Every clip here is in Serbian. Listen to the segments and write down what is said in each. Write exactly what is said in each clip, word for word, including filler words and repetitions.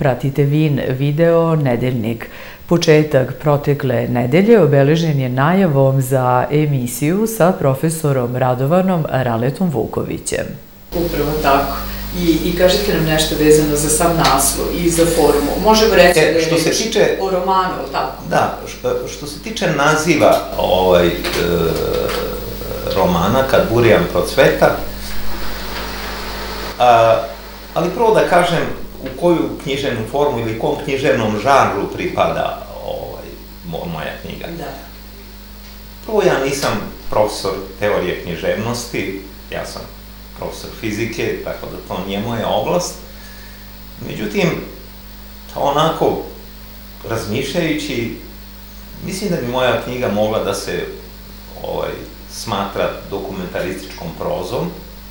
Pratite Vin video nedeljnik. Početak protekle nedelje obeležen je najavom za emisiju sa profesorom Radovanom Raletom Vukovićem. Upravo tako. I, i kažete nam nešto vezano za sam naslov i za formu. Možemo reći e, da što je se tiče, o romanu, tako? Da, što, što se tiče naziva ovaj, e, romana Kad burijan procveta, a, ali prvo da kažem u koju književnu formu ili kom književnom žanru pripada ovaj, moja knjiga. Da. Prvo, ja nisam profesor teorije književnosti, ja sam profesor fizike, tako da to nije moja oblast. Međutim, onako, razmišljajući, mislim da bi moja knjiga mogla da se ovaj, smatra dokumentarističkom prozom,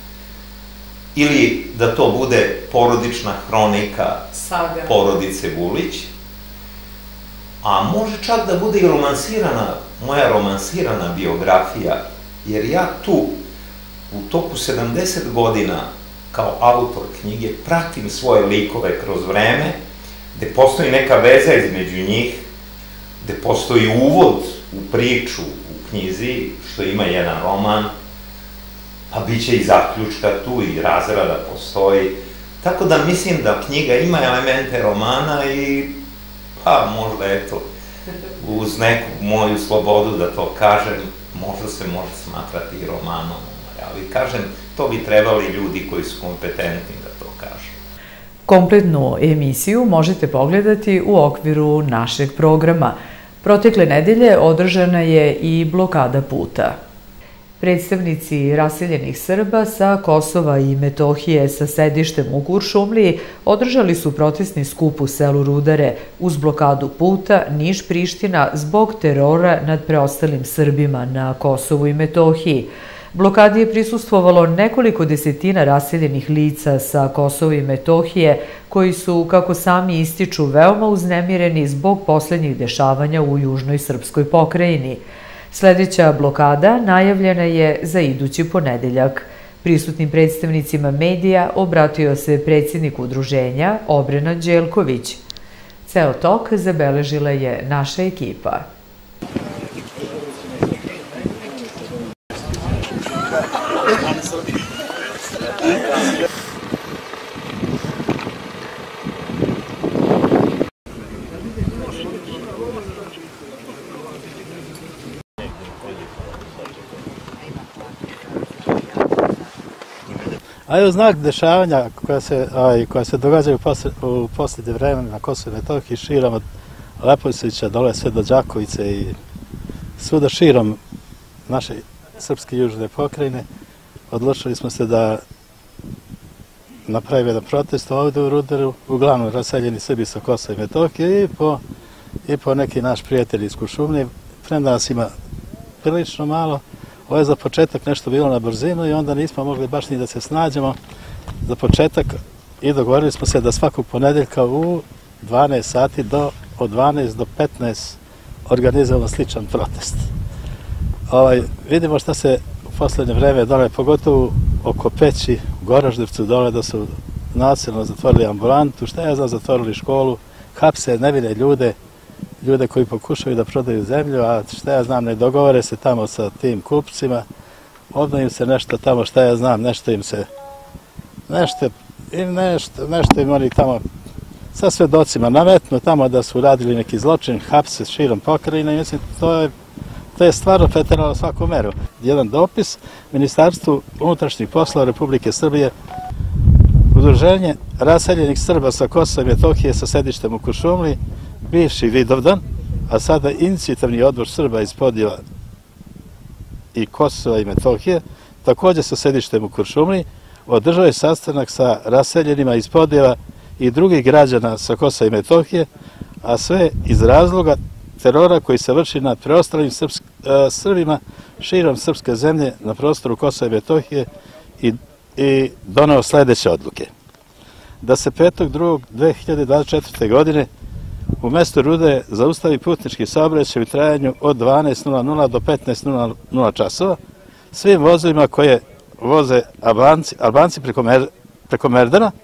ili da to bude porodična hronika Saga. Porodice Vulić, a može čak da bude i romansirana, moja romansirana biografija, jer ja tu u toku sedamdeset godina kao autor knjige pratim svoje likove kroz vreme, gde postoji neka veza između njih, gde postoji uvod u priču u knjizi, što ima jedan roman, pa bit će i zaključka tu i razrada postoji. Tako da mislim da knjiga ima elemente romana i pa možda eto, uz neku moju slobodu da to kažem, možda se može smatrati i romanom. Ali kažem, to bi trebali ljudi koji su kompetentni da to kažu. Kompletnu emisiju možete pogledati u okviru našeg programa. Protekle nedelje održana je i blokada puta. Predstavnici raseljenih Srba sa Kosova i Metohije sa sedištem u Kuršumliji održali su protestni skup u selu Rudare uz blokadu puta Niš-Priština zbog terora nad preostalim Srbima na Kosovu i Metohiji. Blokadi je prisustvovalo nekoliko desetina raseljenih lica sa Kosova i Metohije, koji su, kako sami ističu, veoma uznemireni zbog poslednjih dešavanja u južnoj srpskoj pokrajini. Sledeća blokada najavljena je za idući ponedeljak. Prisutnim predstavnicima medija obratio se predsjednik udruženja Obrena Đelković. Ceo tok zabeležila je naša ekipa. A evo znak dešavanja koja se, aj, koja se događaju u posljednje vremena na Kosovu i Metohiji, širom od Leposavića dole sve do Đakovice i svuda širom naše srpske južne pokrajine. Odlučili smo se da napravimo jedan protest ovdje u Rudaru, uglavnom raseljeni Srbi sa Kosova i Metohije i po, i po neki naš prijatelj iz Kuršumlije. Premda nas ima prilično malo. Ovo je za početak nešto bilo na brzinu i onda nismo mogli baš ni da se snađemo za početak i dogovorili smo se da svakog ponedeljka u dvanaest sati do, od dvanaest do petnaest organizujemo sličan protest. Ovaj, vidimo šta se u poslednje vreme dole, pogotovo oko Peći, u Goraždevcu dole, da su nasilno zatvorili ambulantu, šta ja znam, zatvorili školu, hapse nevine ljude, ljude koji pokušaju da prodaju zemlju, a šta ja znam, ne dogovore se tamo sa tim kupcima, odmah im se nešto tamo, šta ja znam, nešto im se, nešto, nešto, nešto im oni tamo sa svedocima nametnu tamo da su radili neki zločin, hapse širom pokrajine i mislim, to je, to je stvarno preteralo svaku meru. Jedan dopis Ministarstvu unutrašnjih poslova Republike Srbije, Udruženje raseljenih Srba sa Kosova i Metohije sa sedištem u Kuršumliji, bivši Vidovdan, a sada inicijativni odbor Srba iz Podjeva i Kosova i Metohije, također sa sedištem u Kuršumliji, održao je sastanak sa raseljenima iz Podjeva i drugih građana sa Kosova i Metohije, a sve iz razloga terora koji se vrši nad preostalim Srbima širom srpske zemlje na prostoru Kosova i Metohije i, i doneo sledeće odluke. Da se petog drugog dve hiljade dvadeset četvrte. godine u mestu Rude zaustavi putnički saobraćaj u trajanju od dvanaest do petnaest časova svim vozovima koje voze Albanci, Albanci preko, Mer, preko Merdana,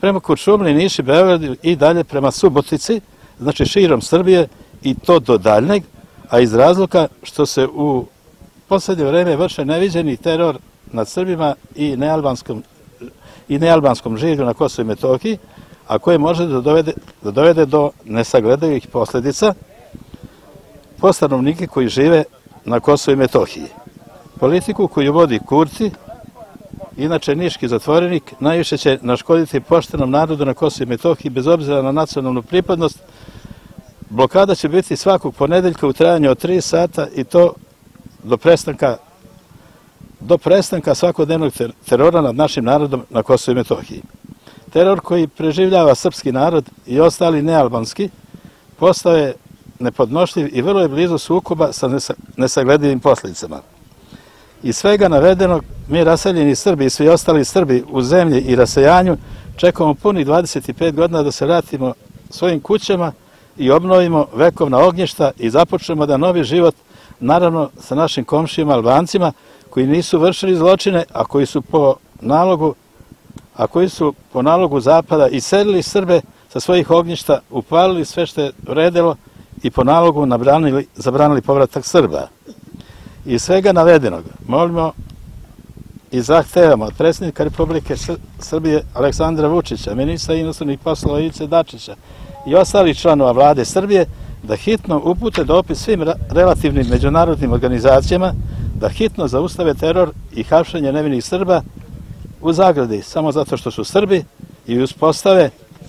prema Kuršumliji, Niši, Beogradu i dalje prema Subotici, znači širom Srbije i to do daljnjeg, a iz razloga što se u poslednje vreme vrše neviđeni teror nad Srbima i nealbanskom, i nealbanskom življu na Kosovu i Metohiji, a koje može da dovede, da dovede do nesagledivih posljedica po stanovnike koji žive na Kosovu i Metohiji. Politiku koju vodi Kurti, inače niški zatvorenik, najviše će naškoditi poštenom narodu na Kosovu i Metohiji bez obzira na nacionalnu pripadnost. Blokada će biti svakog ponedeljka u trajanju od tri sata i to do prestanka, do prestanka svakodnevnog terora nad našim narodom na Kosovu i Metohiji. Teror koji preživljava srpski narod i ostali nealbanski postao je nepodnošljiv i vrlo je blizu sukoba sa nesagledivim posljedicama. Iz svega navedenog, mi raseljeni Srbi i svi ostali Srbi u zemlji i rasejanju čekamo punih dvadeset pet godina da se vratimo svojim kućama i obnovimo vekovna ognjišta i započnemo da novi život, naravno sa našim komšijama Albancima, koji nisu vršili zločine, a koji su po nalogu, a koji su po nalogu Zapada iselili Srbe sa svojih ognjišta, upalili sve što je vredelo i po nalogu nabranili, zabranili povratak Srba. Iz svega navedenog molimo i zahtevamo od predsjednika Republike Srbije Aleksandra Vučića, ministra inostranih poslova Ivice Dačića i ostalih članova vlade Srbije da hitno upute dopis svim relativnim međunarodnim organizacijama da hitno zaustave teror i hapšenje nevinih Srba u zagradi samo zato što su Srbi i uspostave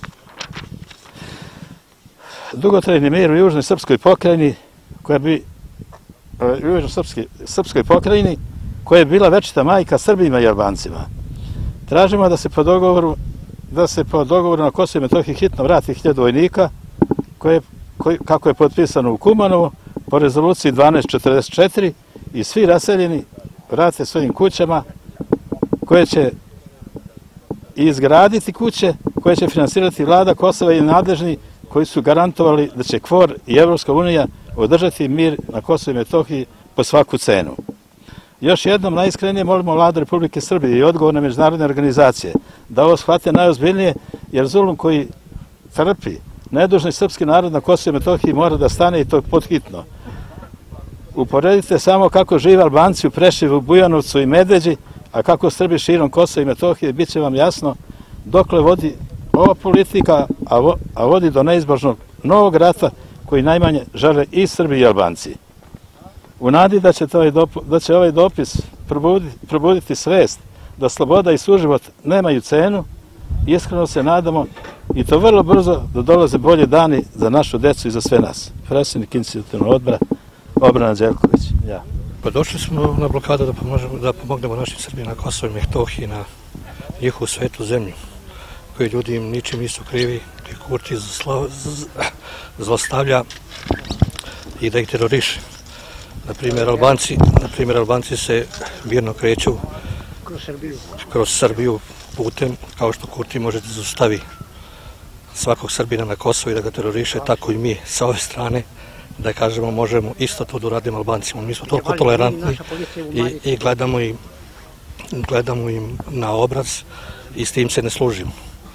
dugotrajni mir u južnoj srpskoj pokrajini koja bi u južnoj srpskoj pokrajini koja je bila večita majka Srbima i Albancima. Tražimo da se po dogovoru da se po dogovoru na Kosovu i Metohiji hitno vrati hiljadu vojnika koje, koji, kako je potpisano u Kumanovu po rezoluciji dvanaest četrdeset četiri i svi raseljeni vrate svojim kućama koje će izgraditi kuće koje će finansirati vlada Kosova i nadležni koji su garantovali da će KFOR i Evropska unija održati mir na Kosovu i Metohiji po svaku cenu. Još jednom najiskrenije molimo vladu Republike Srbije i odgovorne međunarodne organizacije da ovo shvate najozbiljnije, jer zulum koji trpi nedužni srpski narod na Kosovu i Metohiji mora da stane i to podhitno. Uporedite samo kako žive Albanci u Preševu, Bujanovcu i Medveđi, a kako Srbi širom Kosova i Metohije, bit će vam jasno dokle vodi ova politika, a vodi do neizbježnog novog rata koji najmanje žele i Srbi i Albanci. U nadi da će, ovaj, da će ovaj dopis probuditi, probuditi svest da sloboda i suživot nemaju cenu, iskreno se nadamo i to vrlo brzo da dolaze bolje dani za našu decu i za sve nas. Predsjednik Inicijativnog odbora Obrana Đelković. Ja. Pa došli smo na blokadu da, pomožemo, da pomognemo našim Srbima na Kosovu i Metohiji, na njihovu svetu zemlju, koji ljudi im ničim nisu krivi, koji Kurti zlostavlja i da ih teroriše. Naprimjer, Albanci, naprimjer, Albanci se mirno kreću kroz Srbiju. kroz Srbiju putem, kao što Kurti može da zaustavi svakog Srbina na Kosovu i da ga teroriše, tako i mi sa ove strane, da kažemo, možemo isto to da uradimo Albancima. Mi smo toliko tolerantni i, i gledamo, im, gledamo im na obraz i s tim se ne služimo.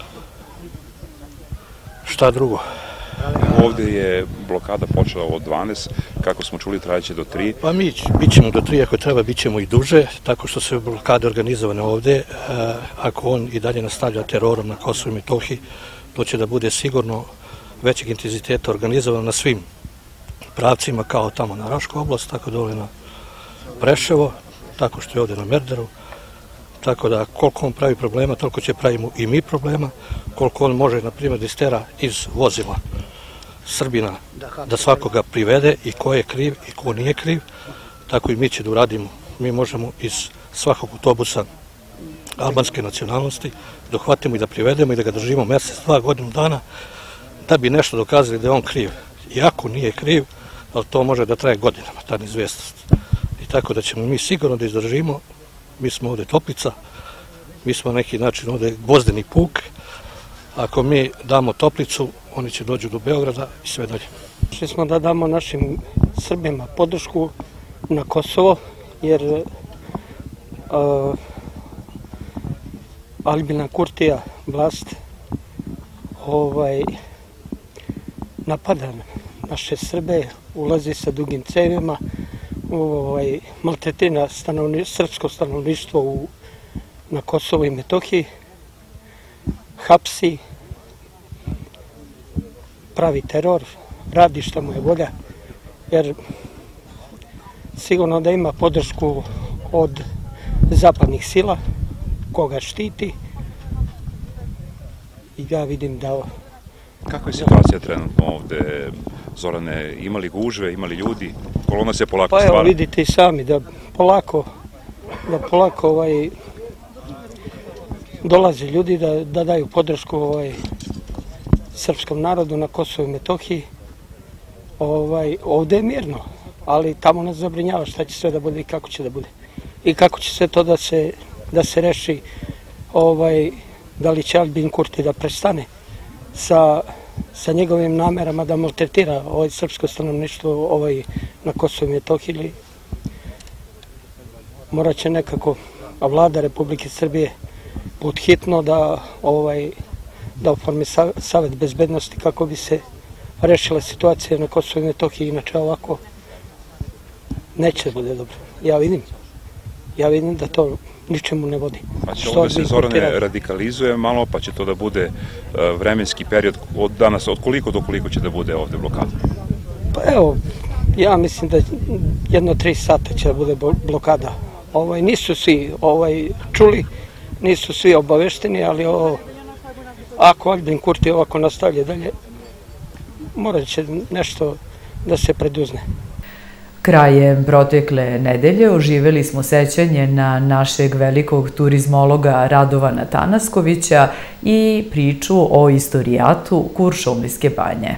Šta drugo? Ovde je blokada počela od dvanaest, kako smo čuli trajaće do tri. Pa mi bit ćemo do tri, ako treba bit ćemo i duže, tako što se blokade organizovane ovde. Ako on i dalje nastavlja terorom na Kosovu i Metohiji, to će da bude sigurno većeg intenziteta organizovano na svim pravcima, kao tamo na Rašku oblast, tako dole na Preševo, tako što je ovde na Merdaru. Tako da koliko on pravi problema, toliko će pravimo i mi problema, koliko on može, na primjer, da istera iz vozila Srbina, da svakoga privede i ko je kriv i ko nije kriv, tako i mi će da uradimo. Mi možemo iz svakog autobusa albanske nacionalnosti da uhvatimo i da privedemo i da ga držimo mesec, dva, godinu dana, da bi nešto dokazali da je on kriv. Iako nije kriv, ali to može da traje godinama, ta neizvestnost. I tako da ćemo mi sigurno da izdržimo. Mi smo ovde Toplica, mi smo na neki način ovde gvozdeni puk. Ako mi damo Toplicu, oni će dođu do Beograda i sve dalje. Došli smo da damo našim Srbima podršku na Kosovo, jer uh, Albina Kurtija, vlast, ovaj, napada naše Srbe, ulazi sa dugim cevima, ovaj, maltretira stanovni, srpsko stanovništvo u, na Kosovu i Metohiji, hapsi, pravi teror, radi šta mu je volja, jer sigurno da ima podršku od zapadnih sila, koga štiti, i ja vidim da... Kakva je situacija trenutno ovde, Zorane? Imali gužve, imali ljudi? Kolona se polako stvara? Pa evo, vidite i sami da polako, da polako ovaj, dolaze ljudi da, da daju podršku ovaj, srpskom narodu na Kosovu i Metohiji. Ovaj, ovde je mirno, ali tamo nas zabrinjava šta će sve da bude i kako će da bude. I kako će sve to da se, da se reši, ovaj, da li će Aljbin Kurti da prestane sa, sa njegovim namerama da maltretira ovaj srpsko stanovništvo ovaj, na Kosovu i Metohiji, ili morat će nekako, a vlada Republike Srbije podhitno da, ovaj, da oformi Savet bezbednosti kako bi se rešila situacija na Kosovu i Metohiji, inače ovako neće da bude dobro. Ja vidim, ja vidim da to ničemu ne vodi. Pa će ovde se, Zorane, radikalizuje malo, pa će to da bude vremenski period od danas, od koliko do koliko će da bude ovde blokada? Pa evo, ja mislim da jedno tri sata će da bude blokada. Ovaj, nisu svi ovaj, čuli, nisu svi obavešteni, ali ovo, ako Aljbin Kurti ovako nastavlja dalje, morat će nešto da se preduzne. Krajem protekle nedelje oživeli smo sećanje na našeg velikog turizmologa Radovana Tanaskovića i priču o istorijatu Kuršumlijske banje.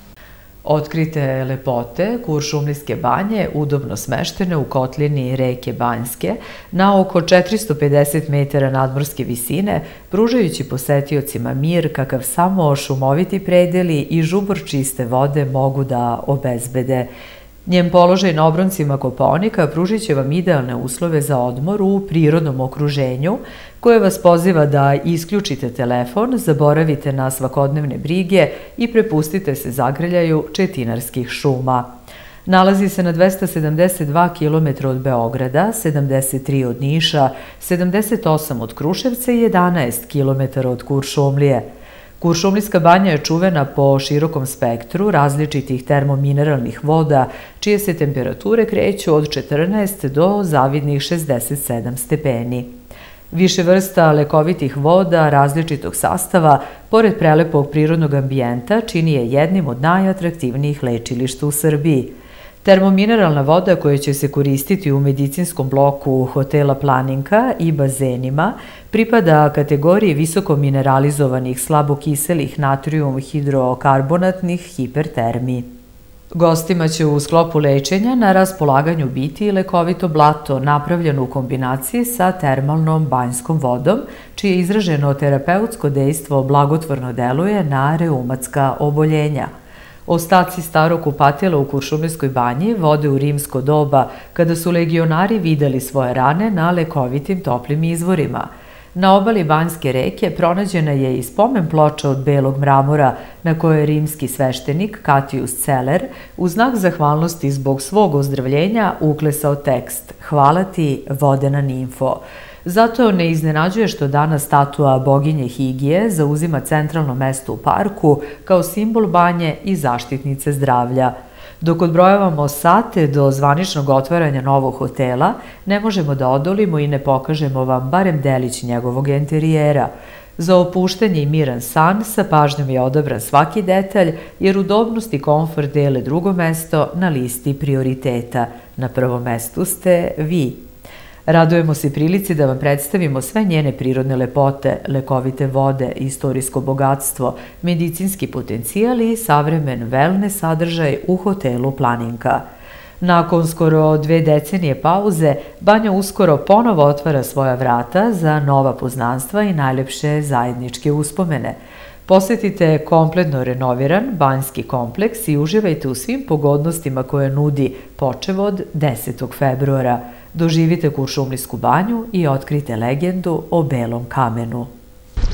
Otkrite lepote Kuršumlijske banje, udobno smeštene u kotlini reke Banjske, na oko četiristo pedeset metara nadmorske visine, pružajući posetiocima mir kakav samo šumoviti predeli i žubor čiste vode mogu da obezbede. Njen položaj na obroncima Kopaonika pružit će vam idealne uslove za odmor u prirodnom okruženju, koje vas poziva da isključite telefon, zaboravite na svakodnevne brige i prepustite se zagrljaju četinarskih šuma. Nalazi se na dvesta sedamdeset dva kilometra od Beograda, sedamdeset tri od Niša, sedamdeset osam od Kruševca i jedanaest kilometara od Kuršumlije. Kuršumlijska banja je čuvena po širokom spektru različitih termomineralnih voda, čije se temperature kreću od četrnaest do zavidnih šezdeset sedam stepeni. Više vrsta lekovitih voda različitog sastava, pored prelepog prirodnog ambijenta, čini je jednim od najatraktivnijih lečilišta u Srbiji. Termomineralna voda koja će se koristiti u medicinskom bloku hotela Planinka i bazenima pripada kategoriji visoko mineralizovanih slabokiselih natrijum hidrokarbonatnih hipertermi. Gostima će u sklopu lečenja na raspolaganju biti i lekovito blato napravljeno u kombinaciji sa termalnom banjskom vodom, čije izraženo terapeutsko dejstvo blagotvorno deluje na reumatska oboljenja. Ostaci starog kupatila u Kuršumlijskoj banji vode u rimsko doba, kada su legionari videli svoje rane na lekovitim toplim izvorima. Na obali Banjske reke pronađena je i spomen ploča od belog mramora, na kojoj je rimski sveštenik Katius Celer u znak zahvalnosti zbog svog ozdravljenja uklesao tekst "Hvala ti, vodena nimfo". Zato ne iznenađuje što danas statua boginje Higije zauzima centralno mesto u parku kao simbol banje i zaštitnice zdravlja. Dok odbrojavamo sate do zvaničnog otvaranja novog hotela, ne možemo da odolimo i ne pokažemo vam barem delić njegovog enterijera. Za opuštanje i miran san sa pažnjom je odabran svaki detalj, jer udobnost i komfort dele drugo mesto na listi prioriteta. Na prvom mestu ste vi. Radujemo se prilici da vam predstavimo sve njene prirodne lepote, lekovite vode, istorijsko bogatstvo, medicinski potencijal i savremen wellness sadržaj u hotelu Planinka. Nakon skoro dve decenije pauze, banja uskoro ponovo otvara svoja vrata za nova poznanstva i najlepše zajedničke uspomene. Posetite kompletno renoviran banjski kompleks i uživajte u svim pogodnostima koje nudi počev od desetog februara. Doživite Kuršumlijsku banju i otkrite legendu o belom kamenu.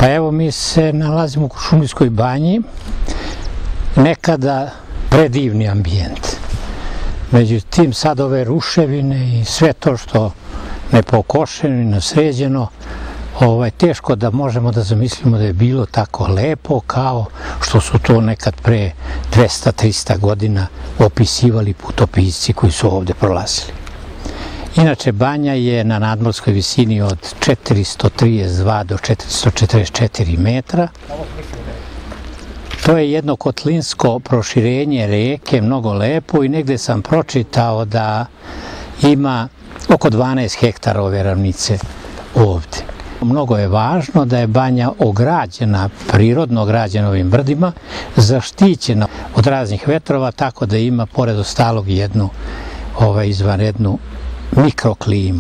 Pa evo, mi se nalazimo u Kuršumlijskoj banji, nekada predivni ambijent. Međutim, sad ove ruševine i sve to što nepokošeno i nasređeno, ovaj, teško da možemo da zamislimo da je bilo tako lepo kao što su to nekad pre dvesta do trista godina opisivali putopisci koji su ovde prolazili. Inače, banja je na nadmorskoj visini od četiristo trideset dva do četiristo četrdeset četiri metra. To je jedno kotlinsko proširenje reke, mnogo lepo, i negde sam pročitao da ima oko dvanaest hektara ove ravnice ovde. Mnogo je važno da je banja ograđena, prirodno ograđena ovim brdima, zaštićena od raznih vetrova, tako da ima, pored ostalog, jednu ovaj, izvanrednu mikroklimu.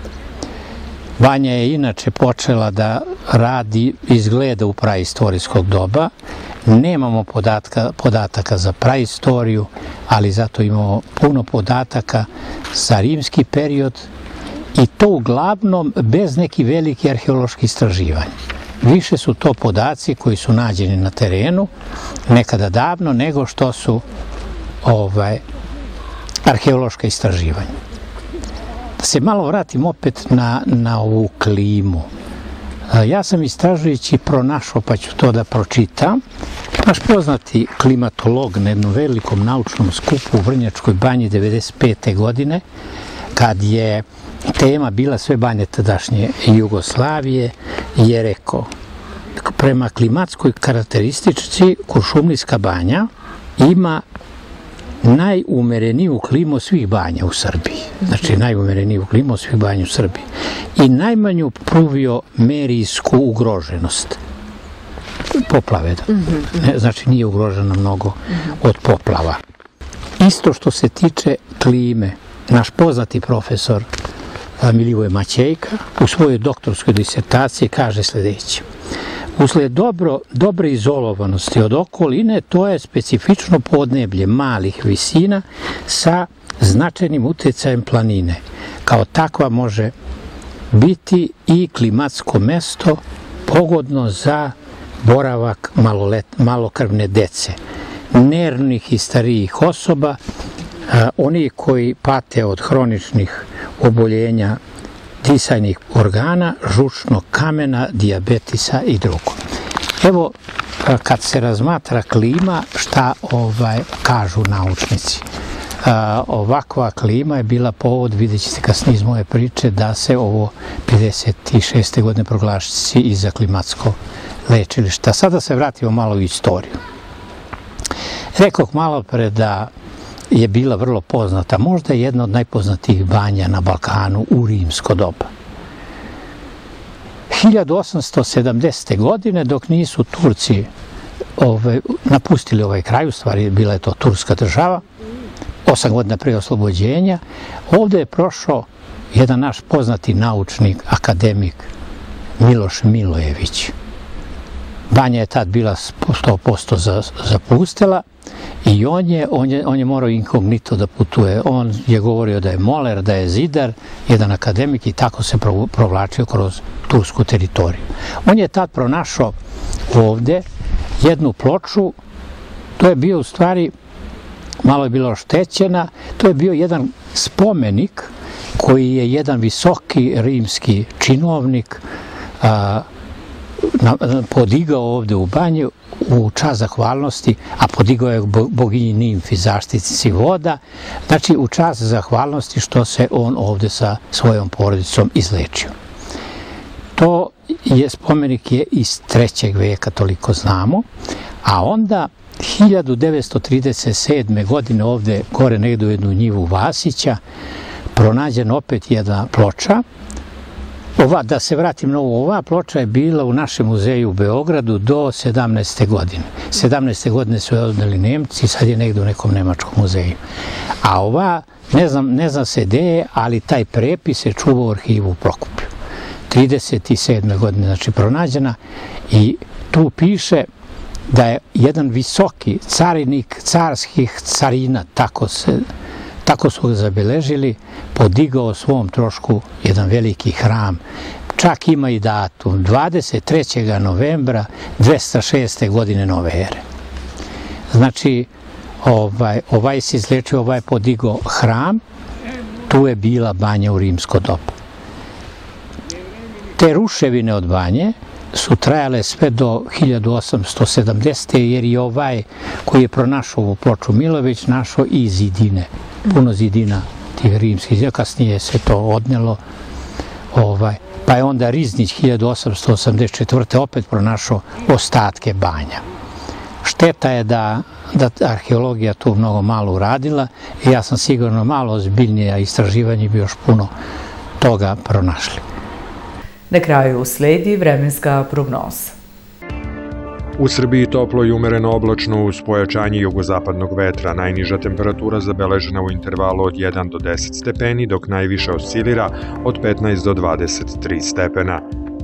Banja je inače počela da radi, izgleda u praistorijskog doba. Nemamo podatka, podataka za praistoriju, ali zato imamo puno podataka za rimski period, i to uglavnom bez nekih velikih arheoloških istraživanja. Više su to podaci koji su nađeni na terenu, nekada davno, nego što su ovaj, arheološka istraživanja. Da se malo vratim opet na, na ovu klimu. Ja sam istražujući pronašao, pa ću to da pročitam. Naš poznati klimatolog na jednom velikom naučnom skupu u Vrnjačkoj banji devedeset pete godine, kad je tema bila sve banje tadašnje Jugoslavije, je rekao: prema klimatskoj karakteristici Kuršumlijska banja ima najumereniju klimu svih banja u Srbiji. Znači, najumereniju klimu svih banja u Srbiji. I najmanju pluviomerijsku ugroženost. Poplave. Znači, nije ugrožena mnogo od poplava. Isto što se tiče klime, naš poznati profesor Milivoje Maćejka u svojoj doktorskoj disertaciji kaže sljedeće: usled dobro, dobre izolovanosti od okoline, to je specifično podneblje malih visina sa značajnim utjecajem planine. Kao takva može biti i klimatsko mesto pogodno za boravak malolet, malokrvne dece, nervnih i starijih osoba, a, oni koji pate od hroničnih oboljenja disajnih organa, žučnog kamena, dijabetisa i drugo. Evo, kad se razmatra klima, šta ovaj, kažu naučnici? A, ovakva klima je bila povod, vidjet ćete kasnije iz moje priče, da se ovo pedeset šeste godine proglaši i za klimatsko lečilište. Sada se vratimo malo u istoriju. Rekoh malo pre da je bila vrlo poznata, možda je jedna od najpoznatijih banja na Balkanu u rimsko doba. hiljadu osamsto sedamdesete. godine, dok nisu Turci ove, napustili ovaj kraj, u stvari bila je to turska država, osam godina prije oslobođenja, ovde je prošao jedan naš poznati naučnik, akademik Miloš Milojević. Banja je tad bila sto posto zapustela i on je, on je, on je morao inkognito da putuje. On je govorio da je moler, da je zidar, jedan akademik, i tako se provlačio kroz tursku teritoriju. On je tad pronašao ovde jednu ploču, to je bio u stvari, malo je bila oštećena, to je bio jedan spomenik koji je jedan visoki rimski činovnik a, na, podigao ovde u banju u čast zahvalnosti, a podigao je boginji Nimfi, zaštitnici voda, znači u čast zahvalnosti što se on ovde sa svojom porodicom izlečio. To je spomenik je iz trećeg veka, toliko znamo, a onda hiljadu devetsto trideset sedme. godine ovde, gore negde u jednu njivu Vasića, pronađena opet jedna ploča. Ova, da se vratim na ovo, ova ploča je bila u našem muzeju u Beogradu do sedamnaeste. godine. sedamnaeste. godine su je odneli Nemci, sad je negde u nekom nemačkom muzeju. A ova, ne znam, ne znam se gde je, ali taj prepis se čuva u arhivu u Prokuplju. trideset sedme. godine, znači pronađena, i tu piše da je jedan visoki carinik carskih carina, tako, se, tako su ga zabeležili, podigao svom trošku jedan veliki hram čak ima i datum, dvadeset trećeg novembra dvesta šeste godine nove ere. Znači, ovaj, ovaj se izlečio, ovaj podigao hram, tu je bila banja u rimsko doba. Te ruševine od banje su trajale sve do hiljadu osamsto sedamdesete. jer i ovaj koji je pronašao ovu ploču Milović našao i zidine, puno zidina tih rimskih zidina, kasnije se to odnelo. Ovaj, pa je onda Riznić hiljadu osamsto osamdeset četvrte. opet pronašao ostatke banja. Šteta je da, da arheologija tu mnogo malo uradila i ja sam sigurno malo ozbiljnije istraživanje bi još puno toga pronašli. Na kraju sledi vremenska prognoza. U Srbiji toplo i umereno oblačno uz pojačanje jugozapadnog vetra. Najniža temperatura zabeležena u intervalu od jedan do deset stepeni, dok najviše oscilira od petnaest do dvadeset tri stepena.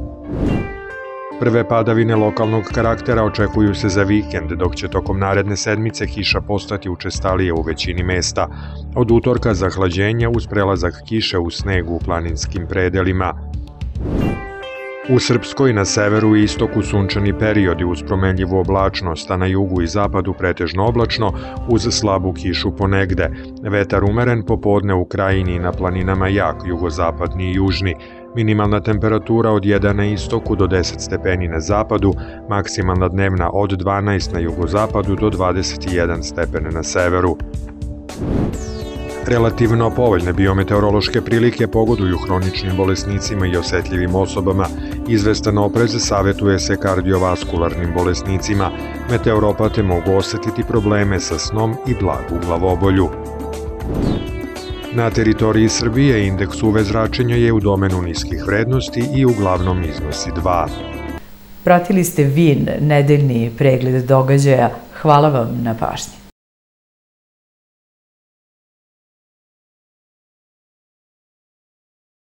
Prve padavine lokalnog karaktera očekuju se za vikend, dok će tokom naredne sedmice kiša postati učestalije u većini mesta. Od utorka zahlađenja uz prelazak kiše u snegu u planinskim predelima. U Srpskoj na severu i istoku sunčani periodi uz promenljivu oblačnost, a na jugu i zapadu pretežno oblačno uz slabu kišu ponegde. Vetar umeren, popodne u krajini i na planinama jak, jugozapadni i južni. Minimalna temperatura od jedan na istoku do deset stepeni na zapadu, maksimalna dnevna od dvanaest na jugozapadu do dvadeset jedan stepen na severu. Relativno povoljne biometeorološke prilike pogoduju hroničnim bolesnicima i osetljivim osobama. Izvestan oprez savetuje se kardiovaskularnim bolesnicima. Meteoropate mogu osetiti probleme sa snom i blagu glavobolju. Na teritoriji Srbije indeks U V zračenja je u domenu niskih vrednosti i uglavnom iznosi dva. Pratili ste V I N, nedeljni pregled događaja. Hvala vam na pažnji.